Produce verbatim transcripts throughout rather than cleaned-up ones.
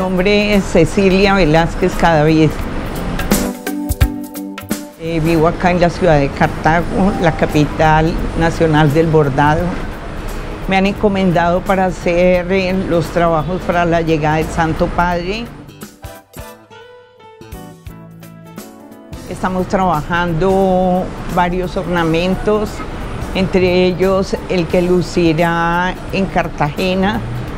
nombre es Cecilia Velázquez Cadavid. Eh, vivo acá en la ciudad de Cartago, la capital nacional del bordado. Me han encomendado para hacer eh, los trabajos para la llegada del Santo Padre. Estamos trabajando varios ornamentos, entre ellos el que lucirá en Cartagena.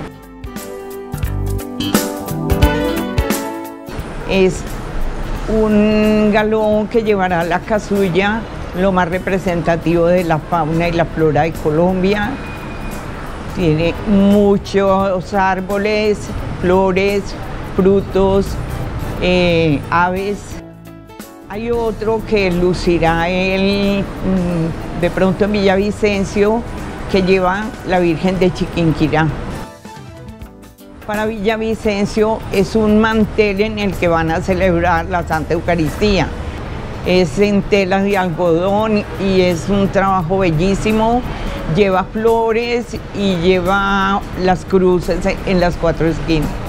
Es un galón que llevará la casulla, lo más representativo de la fauna y la flora de Colombia. Tiene muchos árboles, flores, frutos, eh, aves. Hay otro que lucirá el, de pronto en Villavicencio, que lleva la Virgen de Chiquinquirá. Para Villavicencio es un mantel en el que van a celebrar la Santa Eucaristía. Es en telas de algodón y es un trabajo bellísimo. Lleva flores y lleva las cruces en las cuatro esquinas.